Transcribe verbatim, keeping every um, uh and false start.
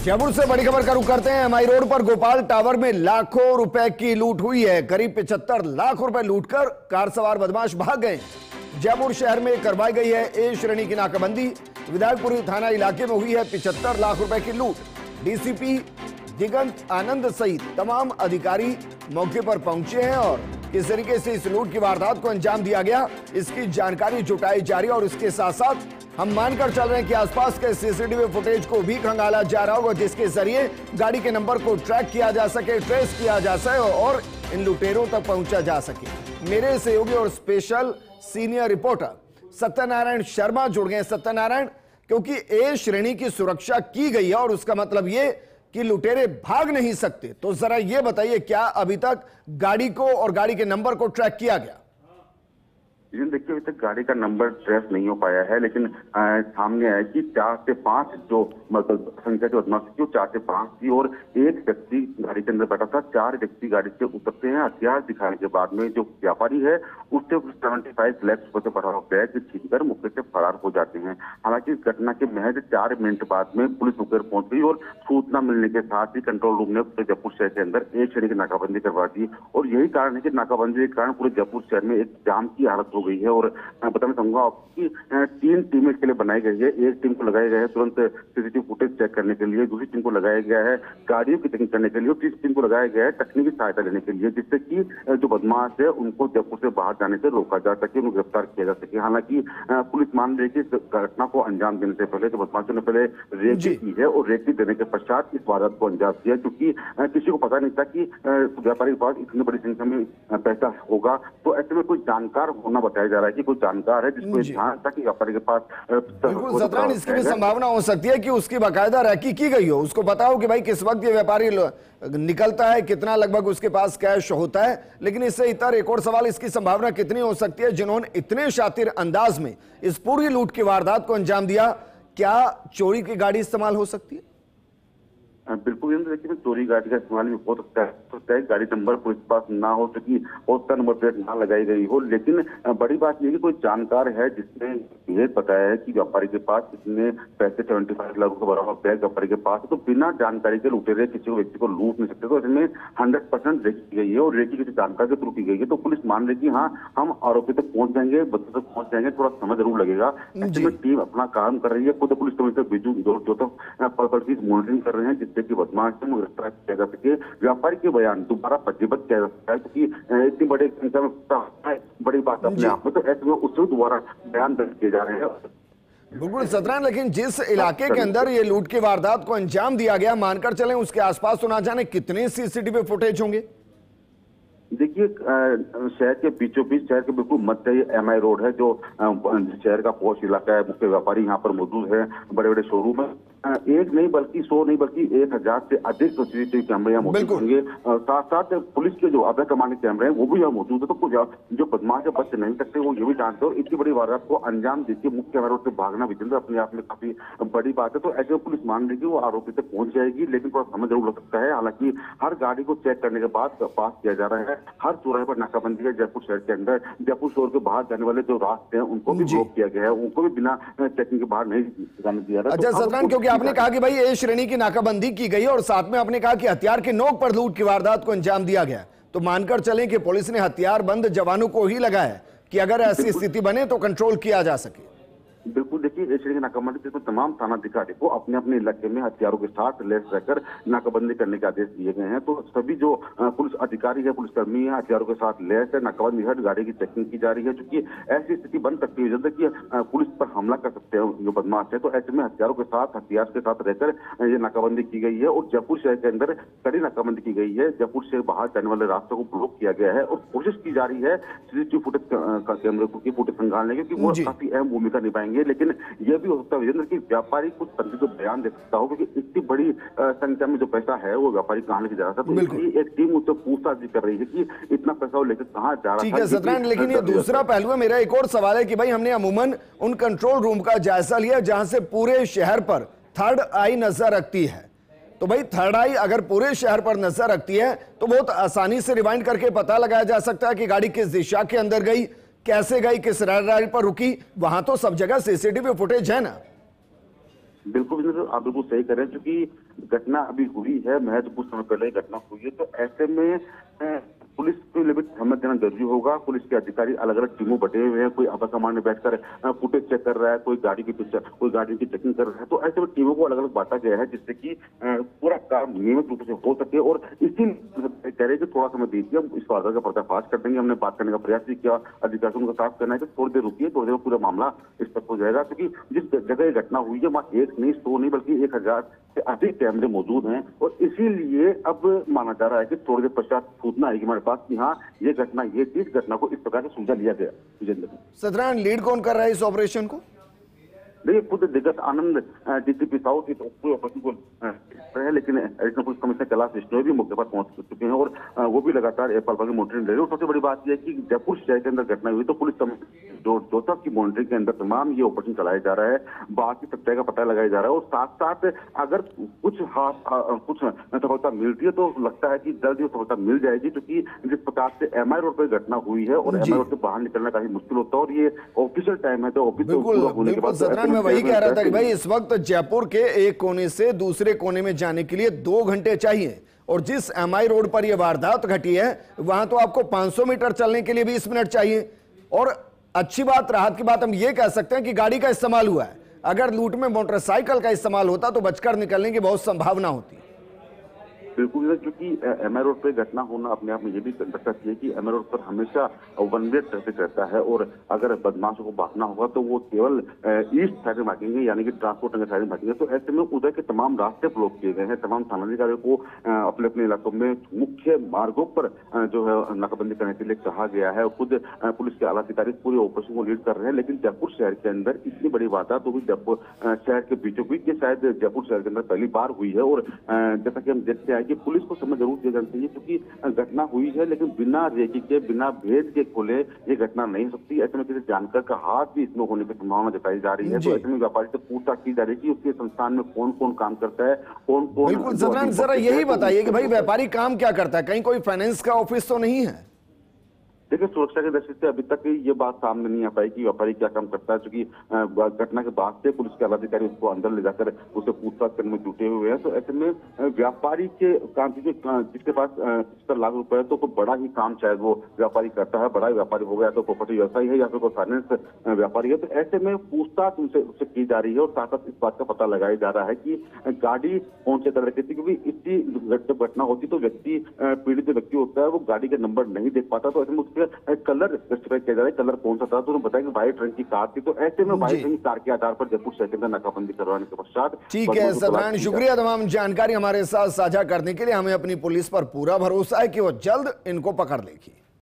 जयपुर से बड़ी खबर का रुख करते हैं। एमआई रोड पर गोपाल टावर में लाखों रुपए की लूट हुई है। करीब पचहत्तर लाख रुपए लूटकर कार सवार बदमाश भाग गए। जयपुर शहर में करवाई गई है ए श्रेणी की नाकाबंदी। विधायकपुरी थाना इलाके में हुई है पचहत्तर लाख रुपए की लूट। डीसीपी दिगंत आनंद सहित तमाम अधिकारी मौके पर पहुंचे हैं और किस तरीके से इस लूट की वारदात को अंजाम दिया गया इसकी जानकारी जुटाई जा रही है। और इसके साथ साथ हम मानकर चल रहे हैं कि आसपास के सीसीटीवी फुटेज को भी खंगाला जा रहा होगा, जिसके जरिए गाड़ी के नंबर को ट्रैक किया जा सके, ट्रेस किया जा सके और इन लुटेरों तक पहुंचा जा सके। मेरे सहयोगी और special senior reporter Satyanarayan Sharma जुड़ गए। सत्यनारायण, क्योंकि ए श्रेणी की सुरक्षा की गई है और उसका मतलब ये कि लुटेरे भाग नहीं सकते, तो जरा ये बताइए क्या अभी तक गाड़ी को और गाड़ी के नंबर को ट्रैक किया गया? देखिए, अभी तक गाड़ी का नंबर ट्रेस नहीं हो पाया है, लेकिन आ, सामने आया कि चार से पांच जो मतलब संख्या जो बदमाश थी वो चार से पांच थी और एक व्यक्ति गाड़ी के अंदर बैठा था। चार व्यक्ति गाड़ी से उतरते हैं। हथियार दिखाने के बाद में जो व्यापारी है उससे सेवेंटी फाइव लाख रुपए से बढ़ा हुआ बैग छीनकर मौके से फरार हो जाते हैं। हालांकि इस घटना के महज चार मिनट बाद में पुलिस मौके पर पहुंच गई और सूचना मिलने के साथ ही कंट्रोल रूम ने जयपुर शहर के अंदर एक श्रेणी की नाकाबंदी करवा दी। और यही कारण है कि नाकाबंदी के कारण पूरे जयपुर शहर में एक जाम की हालत हो गई है। और मैं बताना चाहूंगा आपको कि तीन टीमें इसके लिए बनाई गई है। एक टीम को लगाया गया है तुरंत सीसीटीवी फुटेज चेक करने के लिए, दूसरी टीम को लगाया गया है गाड़ियों की चेकिंग करने के लिए और तीसरी टीम को लगाया गया है तकनीकी सहायता लेने के लिए, जिससे कि जो बदमाश है उनको जयपुर से बाहर जाने से रोका जा सके, उनको गिरफ्तार किया जा सके। हालांकि पुलिस मान रही है कि इस घटना को अंजाम देने से पहले जो बदमाशों ने पहले रेकी की है और रेकी देने के पश्चात इस वारदात को अंजाम दिया, क्योंकि किसी को पता नहीं था कि व्यापारी के पास इतनी बड़ी संख्या में पैसा होगा। तो ऐसे में कोई जानकार होना बताया जा रहा है कि कोई जानकार है जिसको ध्यान था कि व्यापारी के पास। बिल्कुल सतरान, इसकी भी संभावना हो सकती है कि उसकी बाकायदा रैकी की गई हो, उसको पता हो कि भाई किस वक्त ये व्यापारी निकलता है, कितना लगभग उसके पास कैश होता है। लेकिन इससे इतर एक और सवाल, इसकी संभावना कितनी हो सकती है जिन्होंने इतने शातिर अंदाज में इस पूरी लूट की वारदात को अंजाम दिया, क्या चोरी की गाड़ी इस्तेमाल हो सकती है? बिल्कुल, देखिए चोरी गाड़ी का इस्तेमाल भी हो सकता है। सकता है गाड़ी नंबर पुलिस के पास ना हो चुकी और उसका नंबर प्लेट ना लगाई गई हो, लेकिन बड़ी बात यह कि कोई जानकार है जिसने ये बताया है कि व्यापारी के पास इतने पैसे सेवेंटी फाइव लाख का बराबर बैग व्यापारी के पास है, तो बिना जानकारी के लुटेरे किसी व्यक्ति को लूट नहीं सकते। तो इसमें हंड्रेड परसेंट रेकी की गई है और रेकी किसी जानकारी के थ्रू की गई है। तो पुलिस मान रही कि हाँ, हम आरोपी तक पहुंच जाएंगे, बच्चों तक पहुंच जाएंगे, थोड़ा समय जरूर लगेगा। ऐसे में टीम अपना काम कर रही है। खुद पुलिस कमिश्नर बिजू जो तो मॉनिटरिंग कर रहे हैं जिससे कि बदमाश को गिरफ्तार किया जा सके, व्यापारी के बयान दोबारा पंजीबद्ध किया जा सकता है, क्योंकि इतनी बड़ी संख्या में बड़ी बात अपने आप में। तो ऐसे में उससे दोबारा बयान दर्ज किए जा रहे हैं। बिल्कुल सतरान, लेकिन जिस इलाके के अंदर ये लूट की वारदात को अंजाम दिया गया, मानकर चलें उसके आसपास तो ना जाने कितने सीसीटीवी फुटेज होंगे। देखिए, शहर के बीचों बीच, शहर के बिल्कुल मध्य एमआई रोड है, जो शहर का पॉश इलाका है। मुख्य व्यापारी यहाँ पर मौजूद है, बड़े बड़े शोरूम है। एक नहीं बल्कि सौ नहीं बल्कि एक हजार से अधिक सीसीटीवी कैमरे यहाँ मौजूद होंगे। साथ साथ पुलिस के जो अभय कमान के कैमरे हैं वो भी यहाँ मौजूद है। तो जो बदमाश है बच नहीं सकते, वो ये भी जानते हो। इतनी बड़ी वारदात को अंजाम देकर मुख्य रोड से भागना विजेंद्र अपने आप में काफी बड़ी बात है। तो ऐसे में पुलिस मान रही है कि वो आरोपी तक पहुंच जाएगी, लेकिन थोड़ा समय जरूर लग सकता है। हालांकि हर गाड़ी को चेक करने के बाद पास किया जा रहा है। हर चौराहे पर नाकाबंदी है जयपुर शहर के अंदर। जयपुर शहर के बाहर जाने वाले जो रास्ते हैं उनको भी ब्लॉक किया गया है, उनको भी बिना चेकिंग के बाहर नहीं जाने दिया रहा। अच्छा सतरान, क्योंकि आपने कहा कि भाई श्रेणी की नाकाबंदी की गई और साथ में आपने कहा कि हथियार के नोक पर लूट की वारदात को अंजाम दिया गया, तो मानकर चलें कि पुलिस ने हथियार बंद जवानों को ही लगाया कि अगर ऐसी स्थिति बने तो कंट्रोल किया जा सके। बिल्कुल, देखिए ए श्रेणी की नाकाबंदी जिसमें तमाम थाना अधिकारी को अपने अपने इलाके में हथियारों के साथ लैस रहकर नाकाबंदी करने के आदेश दिए गए हैं। तो सभी जो पुलिस अधिकारी है, पुलिसकर्मी है, हथियारों के साथ लैस है। नाकाबंदी हर गाड़ी की चेकिंग की जा रही है, क्योंकि ऐसी स्थिति बन सकती है जैसे कि पुलिस पर हमला कर सकते हैं जो बदमाश है। तो ऐसे में हथियारों के साथ हथियार के साथ रहकर ये नाकाबंदी की गई है और जयपुर शहर के अंदर कड़ी नाकाबंदी की गई है। जयपुर से बाहर जाने वाले रास्तों को ब्लॉक किया गया है और कोशिश की जा रही है सीसीटीवी फुटेज का कैमरे की फुटेज संभालने की, क्योंकि वो काफी अहम भूमिका निभाएंगे। लेकिन यह भी हो सकता है विजेंद्र कि व्यापारी कुछ संदिग्ध बयान दे सकता हो, क्योंकि इतनी बड़ी संख्या में जो पैसा है वो व्यापारी कहाँ लेके जा रहा था। तो इसलिए एक टीम उससे पूछताछ भी कर रही है कि इतना पैसा वो लेकर कहाँ जा रहा था। ठीक है सतरान, लेकिन ये दूसरा पहलू है। मेरा एक और सवाल है कि भाई हमने अमूमन उन कंट्रोल रूम का जायजा लिया जहां से पूरे शहर पर थर्ड आई नजर रखती है, तो भाई थर्ड आई अगर पूरे शहर पर नजर रखती है तो बहुत आसानी से रिवाइंड करके पता लगाया जा सकता है कि गाड़ी किस दिशा के अंदर गई, कैसे गई, किस रेड लाइट पर रुकी। वहां तो सब जगह सीसीटीवी फुटेज है ना। बिल्कुल विजेंद्र, आप बिल्कुल सही कह रहे हैं, क्योंकि घटना अभी हुई है, महज कुछ समय पहले घटना हुई है, तो ऐसे में अ, पुलिस को लिए भी अहमियत देना जरूरी होगा। पुलिस के अधिकारी अलग अलग टीमों बटे हुए हैं, कोई आपदा कमांड में बैठकर फुटेज चेक कर रहा है, कोई गाड़ी की पिक्चर, कोई गाड़ी की चेकिंग कर रहा है। तो ऐसे में टीमों को अलग अलग बांटा गया है, जिससे कि पूरा काम नियमित रूप से हो सके। और इसी कह रहे कि थोड़ा समय दीजिए, हम इस वारदात का पर्दाफाश कर देंगे। हमने बात करने का प्रयास भी किया, अधिकारियों को साफ करना है कि थोड़ी देर रुकिए, थोड़ी देर में पूरा मामला स्पष्ट हो जाएगा। क्योंकि जिस जगह ये घटना हुई है वहाँ एक नहीं, सौ नहीं, बल्कि एक हजार से अधिक कैमरे मौजूद हैं। और इसीलिए अब माना जा रहा है कि थोड़ी देर पश्चात सूचना आएगी हमारे पास कि हाँ ये घटना, ये इस घटना को इस प्रकार से सुलझा लिया गया। विजेंद्र, सत्यनारायण, लीड कौन कर रहा है इस ऑपरेशन को? देखिए, खुद दिग्गज आनंद डीसीपी साउथ इस ऑपरेशन को है, लेकिन additional police commissioner Kailash Vishnoi भी मौके पर पहुंच चुके हैं और वो भी लगातार एपल की मॉनिटरिंग ले रहे हैं। और सबसे बड़ी बात यह है कि जयपुर शहर के अंदर घटना हुई तो पुलिस जो जोता की मॉनिटरिंग के अंदर तमाम ये ऑपरेशन चलाया जा रहा है, बाकी सत्य का पता लगाया जा रहा है। और साथ साथ अगर कुछ हाथ कुछ सफलता मिलती है तो लगता है कि जल्द ही सफलता मिल जाएगी, क्योंकि जिस प्रकार से एमआई रोड पर घटना हुई है और एमआई रोड से बाहर निकलना काफी मुश्किल होता है। और ये ऑफिशियल टाइम है, तो ऑफिस होने के बाद मैं वही कह रहा था कि भाई इस वक्त जयपुर के एक कोने से दूसरे कोने में जाने के लिए दो घंटे चाहिए, और जिस एमआई रोड पर यह वारदात घटी है वहां तो आपको पांच सौ मीटर चलने के लिए बीस मिनट चाहिए। और अच्छी बात, राहत की बात हम ये कह सकते हैं कि गाड़ी का इस्तेमाल हुआ है। अगर लूट में मोटरसाइकिल का इस्तेमाल होता तो बचकर निकलने की बहुत संभावना होती। बिल्कुल, क्योंकि एमआई रोड पे घटना होना अपने आप में ये भी दर्शाती है कि एमआई रोड पर हमेशा वन वे ट्रैफिक रहता है, और अगर बदमाशों को भागना होगा तो वो केवल ईस्ट साइड में भागेंगे, यानी कि ट्रांसपोर्ट नगर साइड में भागेंगे। तो ऐसे में उधर के तमाम रास्ते ब्लॉक किए गए हैं। तमाम थानाधिकारियों को अपने अपने इलाकों में मुख्य मार्गों पर जो है नाकाबंदी करने के लिए कहा गया है। खुद पुलिस के आला अधिकारी पूरे ऑपरेशन को लीड कर रहे हैं। लेकिन जयपुर शहर के अंदर इतनी बड़ी वारदात तो भी जयपुर शहर के बीचों बीच, ये शायद जयपुर शहर के अंदर पहली बार हुई है। और जैसा कि हम देखते हैं कि पुलिस को समय जरूर दिया जाना चाहिए, क्योंकि घटना हुई है, लेकिन बिना रेकी के, बिना भेद के खोले ये घटना नहीं हो सकती। ऐसे में किसी जानकर का हाथ भी इसमें होने की संभावना जताई जा रही है। तो ऐसे में व्यापारी से पूछताछ की जा रही है कि उसके संस्थान में कौन कौन काम करता है, कौन कौन। बिल्कुल सत्यनारायण, जरा यही बताइए कि भाई व्यापारी काम क्या करता है? कहीं कोई फाइनेंस का ऑफिस तो नहीं है? देखिए, सुरक्षा की दृष्टि से अभी तक ये बात सामने नहीं आ पाई कि व्यापारी क्या काम करता है, क्योंकि घटना के बाद से पुलिस के अधिकारी उसको अंदर ले जाकर उसे पूछताछ करने में जुटे हुए हैं। तो ऐसे में व्यापारी के काम, जिसके पास पचहत्तर लाख रुपए है तो कोई बड़ा ही काम शायद वो व्यापारी करता है, बड़ा ही व्यापारी हो गया, तो प्रॉपर्टी व्यवसायी है या फिर कोई फाइनेंस व्यापारी है। तो ऐसे में पूछताछ उनसे उससे की जा रही है, और साथ साथ इस बात का पता लगाया जा रहा है कि गाड़ी कौन से तरह की थी, क्योंकि इसी जब घटना होती तो व्यक्ति, पीड़ित जो व्यक्ति होता है वो गाड़ी के नंबर नहीं देख पाता। तो ऐसे में कलर स्पेसिफाई किया जा रहा है, कलर कौन सा था, तो उन्होंने बताया कि व्हाइट रंग की कार थी। तो ऐसे में व्हाइट रंग की कार के आधार पर जयपुर शहर के अंदर नाकाबंदी करवाने के पश्चात। ठीक है सत्यनारायण, शुक्रिया तमाम जानकारी हमारे साथ साझा करने के लिए। हमें अपनी पुलिस पर पूरा भरोसा है कि वो जल्द इनको पकड़ लेगी।